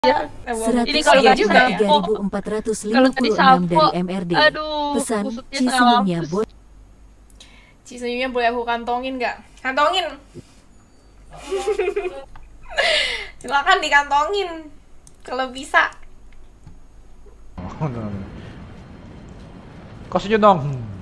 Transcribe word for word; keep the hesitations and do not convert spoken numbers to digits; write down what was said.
Ya, ini kalau nggak juga ya. tiga ribu empat ratus lima puluh enam dari M R D. Aduh, Pesan busuknya Ci setengah senyumnya mampus. boleh. Ci senyumnya boleh aku kantongin nggak? Kantongin. Silakan dikantongin kalau bisa. Kau senyum dong.